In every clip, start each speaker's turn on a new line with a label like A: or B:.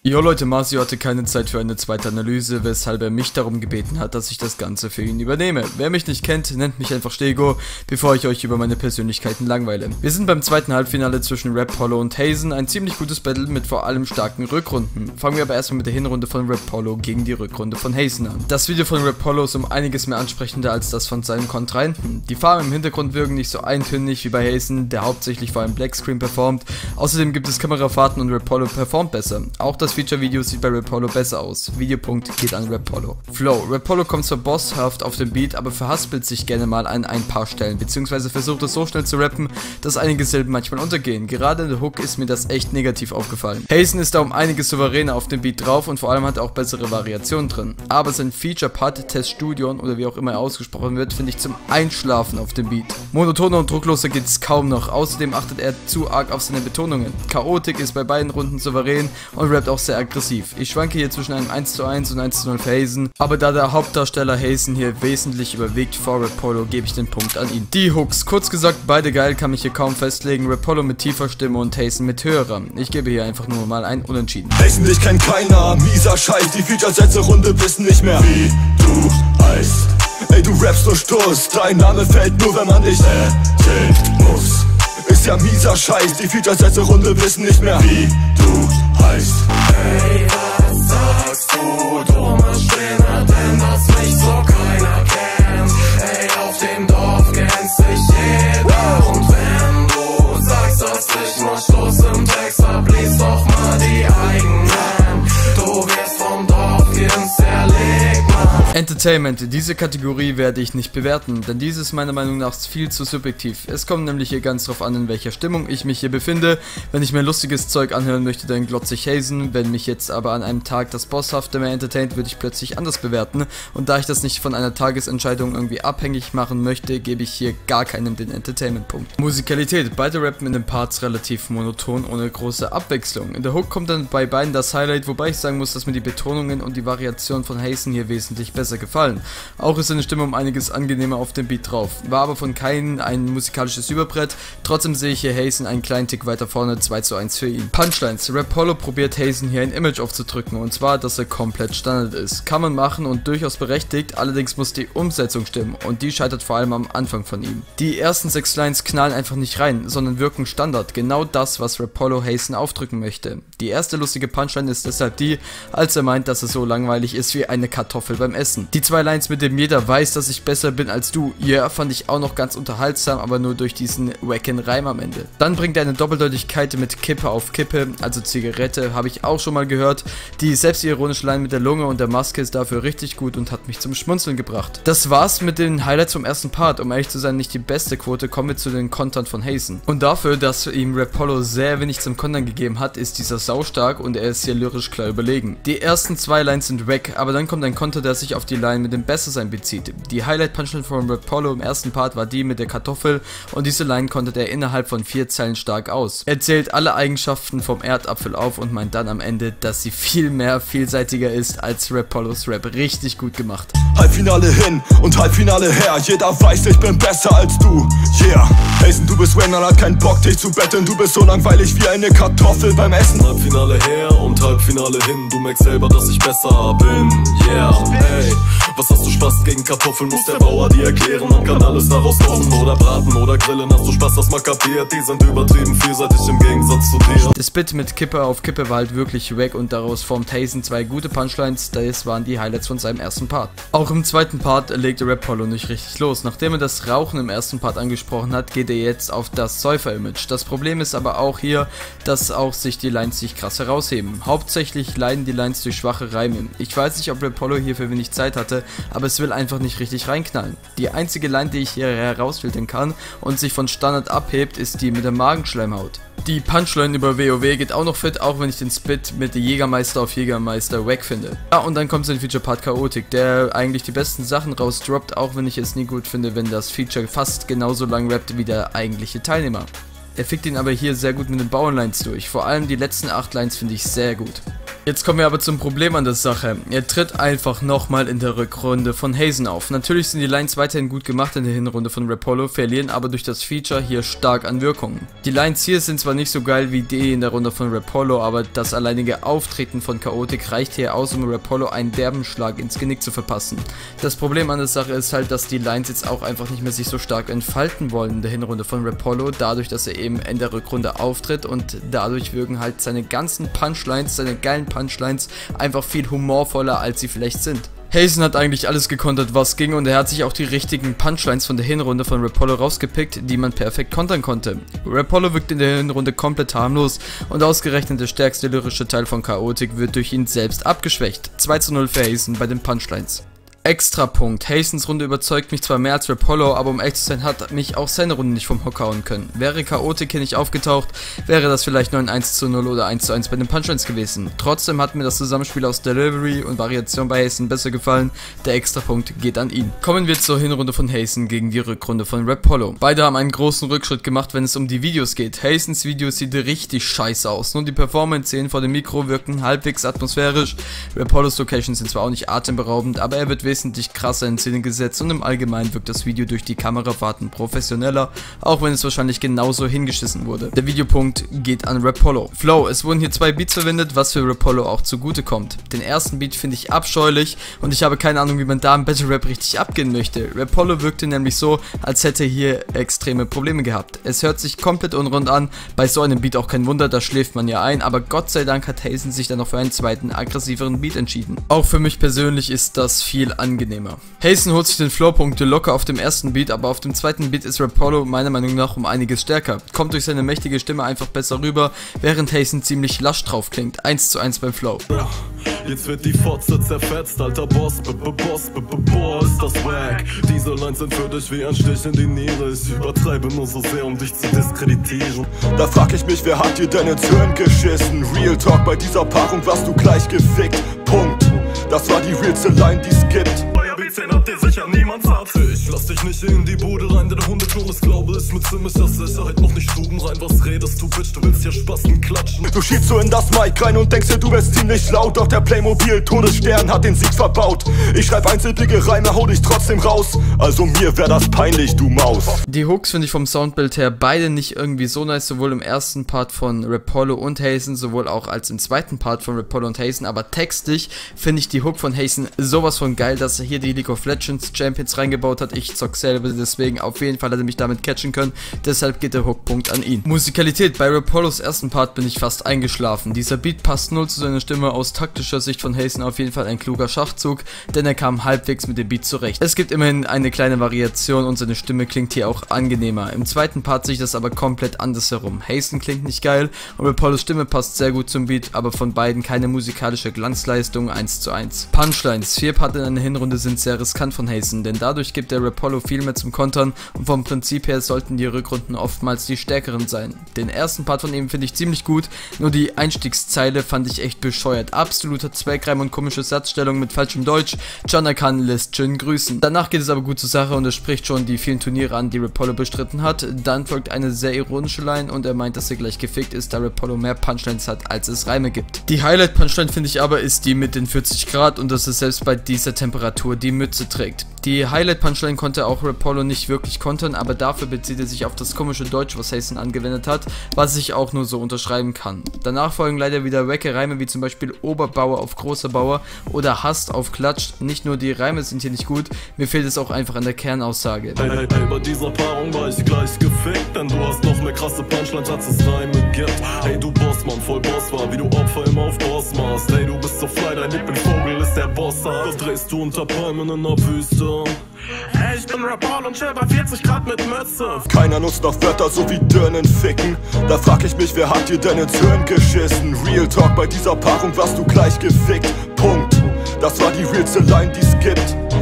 A: Jo Leute, Masio hatte keine Zeit für eine zweite Analyse, weshalb er mich darum gebeten hat, dass ich das Ganze für ihn übernehme. Wer mich nicht kennt, nennt mich einfach Stego, bevor ich euch über meine Persönlichkeiten langweile. Wir sind beim zweiten Halbfinale zwischen Rapollo und Hazen, ein ziemlich gutes Battle mit vor allem starken Rückrunden. Fangen wir aber erstmal mit der Hinrunde von Rapollo gegen die Rückrunde von Hazen an. Das Video von Rapollo ist um einiges mehr ansprechender als das von seinen Kontrahenten. Die Farben im Hintergrund wirken nicht so eintönig wie bei Hazen, der hauptsächlich vor einem Blackscreen performt. Außerdem gibt es Kamerafahrten und Rapollo performt besser. Auch das Feature-Video sieht bei Rapollo besser aus. Videopunkt geht an Rapollo. Flow. Rapollo kommt zwar bosshaft auf den Beat, aber verhaspelt sich gerne mal an ein paar Stellen, beziehungsweise versucht es so schnell zu rappen, dass einige Silben manchmal untergehen. Gerade in der Hook ist mir das echt negativ aufgefallen. Hazen ist da um einiges souveräner auf dem Beat drauf und vor allem hat er auch bessere Variationen drin. Aber sein Feature-Part Test Studion oder wie auch immer er ausgesprochen wird, finde ich zum Einschlafen auf dem Beat. Monotoner und druckloser geht es kaum noch. Außerdem achtet er zu arg auf seine Betonungen. Chaotik ist bei beiden Runden souverän und rappt auch sehr aggressiv. Ich schwanke hier zwischen einem 1:1 und 1:0 für Hazen, aber da der Hauptdarsteller Hazen hier wesentlich überwiegt vor Rapollo, gebe ich den Punkt an ihn. Die Hooks, kurz gesagt, beide geil, kann mich hier kaum festlegen. Rapollo mit tiefer Stimme und Hazen mit höherer. Ich gebe hier einfach nur mal ein Unentschieden.
B: Hazen, dich kennt keiner, mieser Scheiß, die Feature-Sätze-Runde wissen nicht mehr, wie du heißt. Ey, du rappst nur Stoß, dein Name fällt nur, wenn man dich erzählen muss. Ist ja mieser Scheiß, die Feature-Sätze-Runde wissen nicht mehr, wie du heißt.
C: Ey, was sagst du, dummer Spinner, denn dass mich so keiner kennt. Ey, auf dem Dorf kennt sich jeder. Und wenn du sagst, dass ich nur Stoß im Text hab, lies doch mal die eigenen. Du wirst vom Dorfkind zerlegt, Mann.
A: Entertainment, diese Kategorie werde ich nicht bewerten, denn dies ist meiner Meinung nach viel zu subjektiv. Es kommt nämlich hier ganz drauf an, in welcher Stimmung ich mich hier befinde. Wenn ich mir lustiges Zeug anhören möchte, dann glotze ich Hazen. Wenn mich jetzt aber an einem Tag das Bosshafte mehr entertaint, würde ich plötzlich anders bewerten. Und da ich das nicht von einer Tagesentscheidung irgendwie abhängig machen möchte, gebe ich hier gar keinem den Entertainment-Punkt. Musikalität, beide rappen in den Parts relativ monoton, ohne große Abwechslung. In der Hook kommt dann bei beiden das Highlight, wobei ich sagen muss, dass mir die Betonungen und die Variation von Hazen hier wesentlich besser gefallen. Auch ist seine Stimme um einiges angenehmer auf dem Beat drauf. War aber von keinem ein musikalisches Überbrett, trotzdem sehe ich hier Hazen einen kleinen Tick weiter vorne, 2:1 für ihn. Punchlines, Rapollo probiert Hazen hier ein Image aufzudrücken, und zwar, dass er komplett Standard ist. Kann man machen und durchaus berechtigt, allerdings muss die Umsetzung stimmen und die scheitert vor allem am Anfang von ihm. Die ersten 6 Lines knallen einfach nicht rein, sondern wirken Standard, genau das, was Rapollo Hazen aufdrücken möchte. Die erste lustige Punchline ist deshalb die, als er meint, dass es so langweilig ist wie eine Kartoffel beim Essen. Die 2 Lines mit dem jeder weiß, dass ich besser bin als du, yeah, fand ich auch noch ganz unterhaltsam, aber nur durch diesen wacken Reim am Ende. Dann bringt er eine Doppeldeutigkeit mit Kippe auf Kippe, also Zigarette, habe ich auch schon mal gehört. Die selbstironische Line mit der Lunge und der Maske ist dafür richtig gut und hat mich zum Schmunzeln gebracht. Das war's mit den Highlights vom ersten Part. Um ehrlich zu sein, nicht die beste Quote, kommen wir zu den Kontern von Hazen. Und dafür, dass ihm Rapollo sehr wenig zum Kontern gegeben hat, ist dieser saustark und er ist hier lyrisch klar überlegen. Die ersten 2 Lines sind wack, aber dann kommt ein Konter, der sich auf die Line mit dem Bessersein bezieht. Die Highlight-Punchline von Rapollo im ersten Part war die mit der Kartoffel und diese Line kontert er innerhalb von 4 Zeilen stark aus. Er zählt alle Eigenschaften vom Erdapfel auf und meint dann am Ende, dass sie viel mehr vielseitiger ist als Rapollos Rap. Richtig gut gemacht.
B: Halbfinale hin und Halbfinale her, jeder weiß, ich bin besser als du, yeah. Hazen, du bist Wayne, hat keinen Bock, dich zu betteln, du bist so langweilig wie eine Kartoffel beim Essen.
D: Halbfinale her und Halbfinale hin, du merkst selber, dass ich besser bin, yeah. Hey, was hast du Spaß gegen Kartoffeln, muss der Bauer dir erklären, man kann alles daraus kochen oder braten oder grillen, hast du Spaß, das mal kapiert, die sind übertrieben vielseitig im Gegensatz zu dir.
A: Das Bit mit Kippe auf Kippe war halt wirklich wack und daraus formt Hazen 2 gute Punchlines, das waren die Highlights von seinem ersten Part. Auch im zweiten Part legte Rapollo nicht richtig los. Nachdem er das Rauchen im ersten Part angesprochen hat, geht er jetzt auf das Säufer-Image. Das Problem ist aber auch hier, dass auch sich die Lines nicht krass herausheben. Hauptsächlich leiden die Lines durch schwache Reime. Ich weiß nicht, ob Rapollo hierfür wenig Zeit hatte, aber es will einfach nicht richtig reinknallen. Die einzige Line, die ich hier herausfiltern kann und sich von Standard abhebt, ist die mit der Magenschleimhaut. Die Punchline über WoW geht auch noch fit, auch wenn ich den Spit mit Jägermeister auf Jägermeister wack finde. Ja, und dann kommt sein Feature-Part Chaotik, der eigentlich die besten Sachen rausdroppt, auch wenn ich es nie gut finde, wenn das Feature fast genauso lang rappt wie der eigentliche Teilnehmer. Er fickt ihn aber hier sehr gut mit den Bauernlines durch, vor allem die letzten 8 Lines finde ich sehr gut. Jetzt kommen wir aber zum Problem an der Sache. Er tritt einfach nochmal in der Rückrunde von Hazen auf. Natürlich sind die Lines weiterhin gut gemacht in der Hinrunde von Rapollo, verlieren aber durch das Feature hier stark an Wirkung. Die Lines hier sind zwar nicht so geil wie die in der Runde von Rapollo, aber das alleinige Auftreten von Chaotic reicht hier aus, um Rapollo einen derben Schlag ins Genick zu verpassen. Das Problem an der Sache ist halt, dass die Lines jetzt auch einfach nicht mehr sich so stark entfalten wollen in der Hinrunde von Rapollo, dadurch, dass er eben in der Rückrunde auftritt und dadurch wirken halt seine ganzen Punchlines, seine geilen Punchlines einfach viel humorvoller, als sie vielleicht sind. Hazen hat eigentlich alles gekontert, was ging, und er hat sich auch die richtigen Punchlines von der Hinrunde von Rapollo rausgepickt, die man perfekt kontern konnte. Rapollo wirkt in der Hinrunde komplett harmlos und ausgerechnet der stärkste lyrische Teil von Chaotic wird durch ihn selbst abgeschwächt. 2:0 für Hazen bei den Punchlines. Extrapunkt. Hazens Runde überzeugt mich zwar mehr als Rapollo, aber um echt zu sein, hat mich auch seine Runde nicht vom Hocker hauen können. Wäre Chaotic hier nicht aufgetaucht, wäre das vielleicht nur ein 1:0 oder 1:1 bei den Punchlines gewesen. Trotzdem hat mir das Zusammenspiel aus Delivery und Variation bei Hazen besser gefallen. Der Extrapunkt geht an ihn. Kommen wir zur Hinrunde von Hazen gegen die Rückrunde von Rapollo. Beide haben einen großen Rückschritt gemacht, wenn es um die Videos geht. Hazens Video sieht richtig scheiße aus. Nur die Performance-Szenen vor dem Mikro wirken halbwegs atmosphärisch. Rapollos Locations sind zwar auch nicht atemberaubend, aber er wird wesentlich krasser in Szene gesetzt und im Allgemeinen wirkt das Video durch die Kamerafahrten professioneller, auch wenn es wahrscheinlich genauso hingeschissen wurde. Der Videopunkt geht an Rapollo. Flow, es wurden hier 2 Beats verwendet, was für Rapollo auch zugute kommt. Den ersten Beat finde ich abscheulich und ich habe keine Ahnung, wie man da im Battle Rap richtig abgehen möchte. Rapollo wirkte nämlich so, als hätte er hier extreme Probleme gehabt. Es hört sich komplett unrund an, bei so einem Beat auch kein Wunder, da schläft man ja ein, aber Gott sei Dank hat Hazen sich dann noch für einen zweiten, aggressiveren Beat entschieden. Auch für mich persönlich ist das viel angenehmer. Hazen holt sich den Flow-Punkte locker auf dem ersten Beat, aber auf dem zweiten Beat ist Rapollo meiner Meinung nach um einiges stärker. Kommt durch seine mächtige Stimme einfach besser rüber, während Hazen ziemlich lasch drauf klingt. 1:1 beim Flow.
D: Jetzt wird die Fotze zerfetzt, alter Boss, boah, ist das wack. Diese Lines sind für dich wie ein Stich in die Niere. Ich übertreibe nur so sehr, um dich zu diskreditieren.
B: Da frag ich mich, wer hat dir denn ins Hirn geschissen? Real Talk, bei dieser Paarung warst du gleich gefickt. Punkt. Das war die realste Line, die's gibt.
D: Bei ABC hat dir sicher niemand satt. Ich lass dich nicht in die Bude rein, der Hundeklo ist, glaube ich, mit ziemlicher Sicherheit noch nicht Stuben rein. Was redest du, Bitch? Du willst hier Spasten klatschen.
B: Du schiebst so in das Mic rein und denkst dir, du wärst ziemlich laut. Doch der Playmobil-Todesstern hat den Sieg verbaut. Ich schreib einsilbige Reime, hau dich trotzdem raus. Also mir wär das peinlich, du Maus.
A: Die Hooks finde ich vom Soundbild her beide nicht irgendwie so nice, sowohl im ersten Part von Rapollo und Hazen, sowohl auch als im zweiten Part von Rapollo und Hazen, aber textlich finde ich die Hook von Hazen sowas von geil, dass er hier die League of Legends Champions reingebaut hat. Ich zock selber, deswegen auf jeden Fall hat er mich damit catchen können, deshalb geht der Hookpunkt an ihn. Musikalität, bei Rapollos ersten Part bin ich fast eingeschlafen. Dieser Beat passt null zu seiner Stimme, aus taktischer Sicht von Hazen auf jeden Fall ein kluger Schachzug, denn er kam halbwegs mit dem Beat zurecht. Es gibt immerhin eine kleine Variation und seine Stimme klingt hier auch angenehmer. Im zweiten Part sehe ich das aber komplett anders herum. Hazen klingt nicht geil und Rapollos Stimme passt sehr gut zum Beat, aber von beiden keine musikalische Glanzleistung, 1:1. Punchlines, 4 Part in einer Hinrunde sind sehr riskant von Hazen, denn dadurch gibt der Rapollo viel mehr zum Kontern und vom Prinzip her sollten die Rückrunden oftmals die stärkeren sein. Den ersten Part von ihm finde ich ziemlich gut, nur die Einstiegszeile fand ich echt bescheuert. Absoluter Zweckreim und komische Satzstellung mit falschem Deutsch. Janakan lässt schön grüßen. Danach geht es aber gut zur Sache und es spricht schon die vielen Turniere an, die Rapollo bestritten hat. Dann folgt eine sehr ironische Line und er meint, dass er gleich gefickt ist, da Rapollo mehr Punchlines hat, als es Reime gibt. Die Highlight-Punchline finde ich aber ist die mit den 40 Grad und dass er selbst bei dieser Temperatur die Mütze trägt. Die Highlight-Punchline konnte auch Rapollo nicht wirklich kontern, aber dafür bezieht er sich auf das komische Deutsch, was Hazen angewendet hat, was ich auch nur so unterschreiben kann. Danach folgen leider wieder wacke Reime, wie zum Beispiel Oberbauer auf großer Bauer oder Hast auf Klatscht. Nicht nur die Reime sind hier nicht gut, mir fehlt es auch einfach an der Kernaussage.
D: Hey, bei dieser Paarung war ich gleich gefickt, denn du hast noch mehr krasse Punchlines, als es Reime gibt. Hey, du Bossmann, voll Boss war, wie du Opfer immer auf Boss machst. Hey, du bist so fly, dein Lieblingsvogel ist der Boss. Das drehst du unter Palmen in der Wüste. Hey, ich bin Rapollo und chill bei 40 Grad mit Mütze.
B: Keiner nutzt noch Wörter so wie Dirnen ficken. Da frag ich mich, wer hat dir denn ins Hirn geschissen? Real Talk, bei dieser Paarung warst du gleich gefickt. Punkt. Das war die realste Line, die's gibt. Need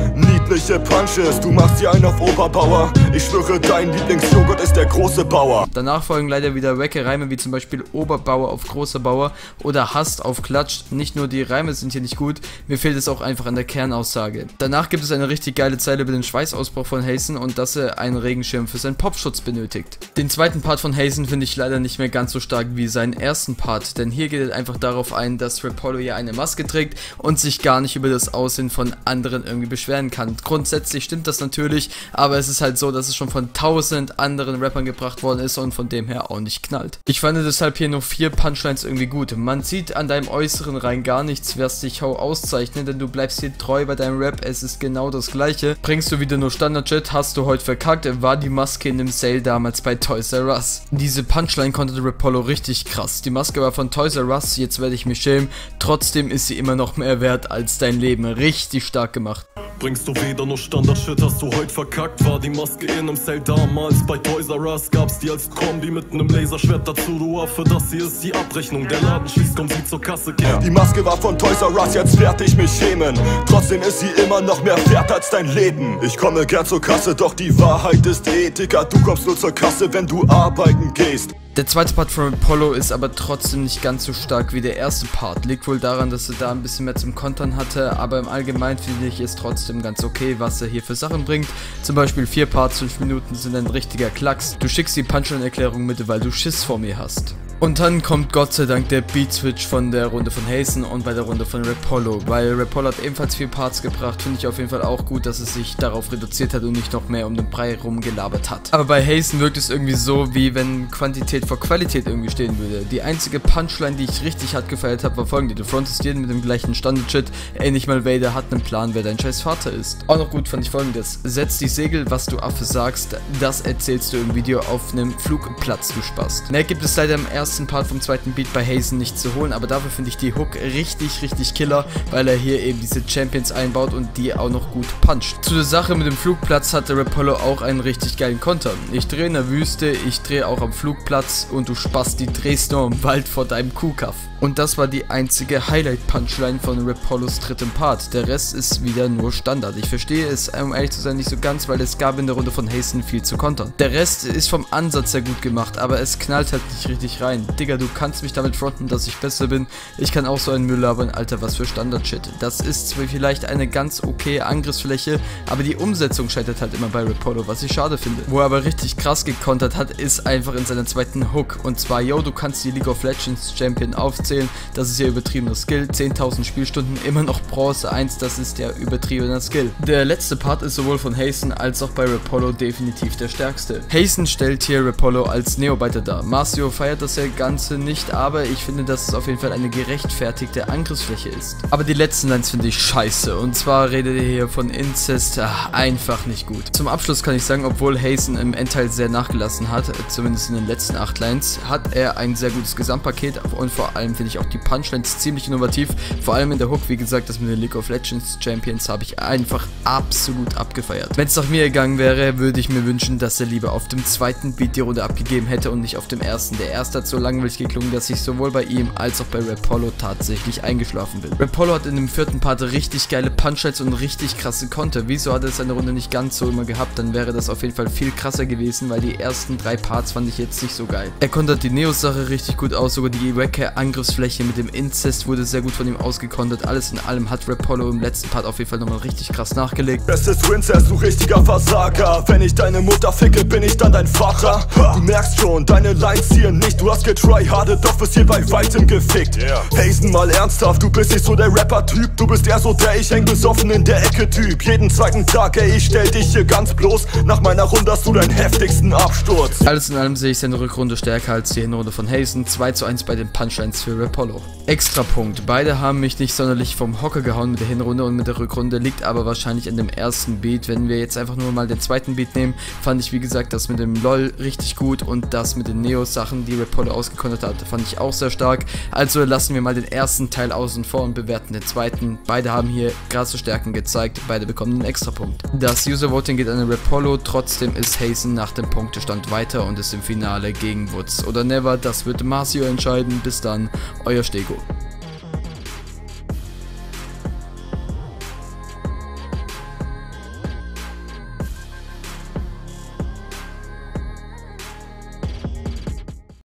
B: unglaubliche Punches. Du machst hier einen auf Oberbauer. Ich schwöre, dein Lieblingsjoghurt ist der große Bauer.
A: Danach folgen leider wieder wacke Reime, wie zum Beispiel Oberbauer auf großer Bauer oder Hast auf Klatscht. Nicht nur die Reime sind hier nicht gut, mir fehlt es auch einfach an der Kernaussage. Danach gibt es eine richtig geile Zeile über den Schweißausbruch von Hazen und dass er einen Regenschirm für seinen Popschutz benötigt. Den zweiten Part von Hazen finde ich leider nicht mehr ganz so stark wie seinen ersten Part, denn hier geht es einfach darauf ein, dass Rapollo ja eine Maske trägt und sich gar nicht über das Aussehen von anderen irgendwie beschweren kann. Grundsätzlich stimmt das natürlich, aber es ist halt so, dass es schon von 1000 anderen Rappern gebracht worden ist und von dem her auch nicht knallt. Ich fand deshalb hier nur 4 Punchlines irgendwie gut. Man sieht an deinem Äußeren rein gar nichts, was dich auszeichnet, denn du bleibst hier treu bei deinem Rap, es ist genau das gleiche. Bringst du wieder nur Standard-Shit, hast du heute verkackt, war die Maske in dem Sale damals bei Toys R Us. Diese Punchline konnte Rapollo richtig krass. Die Maske war von Toys R Us, jetzt werde ich mich schämen, trotzdem ist sie immer noch mehr wert als dein Leben. Richtig stark gemacht.
D: Bringst du wieder nur Standard-Shit, hast du heute verkackt. War die Maske in einem Sale damals bei Toys R Us. Gab's die als Kombi mit einem Laserschwert dazu, du Affe. Das hier ist die Abrechnung, der Laden schließt, kommt sie zur Kasse.
B: Die Maske war von Toys R Us, jetzt werd ich mich schämen. Trotzdem ist sie immer noch mehr wert als dein Leben. Ich komme gern zur Kasse, doch die Wahrheit ist Ethiker. Du kommst nur zur Kasse, wenn du arbeiten gehst.
A: Der zweite Part von Rapollo ist aber trotzdem nicht ganz so stark wie der erste Part. Liegt wohl daran, dass er da ein bisschen mehr zum Kontern hatte, aber im Allgemeinen finde ich es trotzdem ganz okay, was er hier für Sachen bringt. Zum Beispiel 4 Parts, 5 Minuten sind ein richtiger Klacks. Du schickst die Punchline-Erklärung mit, weil du Schiss vor mir hast. Und dann kommt Gott sei Dank der Beat-Switch von der Runde von Hazen und bei der Runde von Rapollo. Weil Rapollo hat ebenfalls 4 Parts gebracht, finde ich auf jeden Fall auch gut, dass es sich darauf reduziert hat und nicht noch mehr um den Brei rumgelabert hat. Aber bei Hazen wirkt es irgendwie so, wie wenn Quantität vor Qualität irgendwie stehen würde. Die einzige Punchline, die ich richtig hart gefeiert habe, war folgende. Du frontest jeden mit dem gleichen Standard-Shit. Ey, nicht mal Vader hat einen Plan, wer dein scheiß Vater ist. Auch noch gut fand ich folgendes. Setz die Segel, was du Affe sagst, das erzählst du im Video auf einem Flugplatz, du Spast. Mehr gibt es leider im ersten Part vom zweiten Beat bei Hazen nicht zu holen, aber dafür finde ich die Hook richtig killer, weil er hier eben diese Champions einbaut und die auch noch gut puncht. Zu der Sache mit dem Flugplatz hatte Rapollo auch einen richtig geilen Konter. Ich drehe in der Wüste, ich drehe auch am Flugplatz und du Spasti drehst nur im Wald vor deinem Kuhkaff. Und das war die einzige Highlight-Punchline von Rapollos dritten Part. Der Rest ist wieder nur Standard. Ich verstehe es, um ehrlich zu sein, nicht so ganz, weil es gab in der Runde von Hazen viel zu kontern. Der Rest ist vom Ansatz sehr gut gemacht, aber es knallt halt nicht richtig rein. Digga, du kannst mich damit fronten, dass ich besser bin. Ich kann auch so einen Müll labern, Alter, was für Standard-Shit. Das ist zwar vielleicht eine ganz okay Angriffsfläche, aber die Umsetzung scheitert halt immer bei Rapollo, was ich schade finde. Wo er aber richtig krass gekontert hat, ist einfach in seiner zweiten Hook. Und zwar, yo, du kannst die League of Legends Champion aufzählen. Das ist ja übertriebener Skill. 10.000 Spielstunden, immer noch Bronze 1, das ist ja übertriebener Skill. Der letzte Part ist sowohl von Hazen als auch bei Rapollo definitiv der stärkste. Hazen stellt hier Rapollo als Neobiter dar. Marcio feiert das ja Ganze nicht, aber ich finde, dass es auf jeden Fall eine gerechtfertigte Angriffsfläche ist. Aber die letzten Lines finde ich scheiße. Und zwar redet ihr hier von Inzest, einfach nicht gut. Zum Abschluss kann ich sagen, obwohl Hazen im Endteil sehr nachgelassen hat, zumindest in den letzten 8 Lines, hat er ein sehr gutes Gesamtpaket und vor allem finde ich auch die Punchlines ziemlich innovativ, vor allem in der Hook, wie gesagt, das mit den League of Legends Champions habe ich einfach absolut abgefeiert. Wenn es nach mir gegangen wäre, würde ich mir wünschen, dass er lieber auf dem zweiten Beat die Runde abgegeben hätte und nicht auf dem ersten. Der erste hat so langweilig geklungen, dass ich sowohl bei ihm als auch bei Rapollo tatsächlich eingeschlafen bin. Rapollo hat in dem vierten Part richtig geile Punchlines und richtig krasse Konter. Wieso hat er seine Runde nicht ganz so immer gehabt? Dann wäre das auf jeden Fall viel krasser gewesen, weil die ersten 3 Parts fand ich jetzt nicht so geil. Er kontert die Neos-Sache richtig gut aus, sogar die wacke Angriffsfläche mit dem Inzest wurde sehr gut von ihm ausgekontert. Alles in allem hat Rapollo im letzten Part auf jeden Fall nochmal richtig krass nachgelegt.
B: Bestes Princess, du richtiger Versager. Wenn ich deine Mutter ficke, bin ich dann dein Vater. Du merkst schon, deine Lines hier nicht. Du hast getryhardet, doch wirst hier bei weitem gefickt. Hazen, mal ernsthaft, du bist nicht so der Rapper-Typ. Du bist eher so der ich häng besoffen in der Ecke-Typ. Jeden zweiten Tag, ey, ich stell dich hier ganz bloß. Nach meiner Runde hast du deinen heftigsten Absturz.
A: Alles in allem sehe ich seine Rückrunde stärker als die Hinrunde von Hazen. 2:1 bei den Punchlines für Rapollo. Extrapunkt. Beide haben mich nicht sonderlich vom Hocker gehauen mit der Hinrunde und mit der Rückrunde, liegt aber wahrscheinlich in dem ersten Beat. Wenn wir jetzt einfach nur mal den zweiten Beat nehmen, fand ich wie gesagt das mit dem LOL richtig gut und das mit den Neos-Sachen, die Rapollo ausgekontert hat, fand ich auch sehr stark. Also lassen wir mal den ersten Teil außen vor und bewerten den zweiten. Beide haben hier krasse Stärken gezeigt, beide bekommen einen Extrapunkt. Das User-Voting geht an Rapollo, trotzdem ist Hazen nach dem Punktestand weiter und ist im Finale gegen Woods oder Never. Das wird Marcio entscheiden. Bis dann, euer Stego.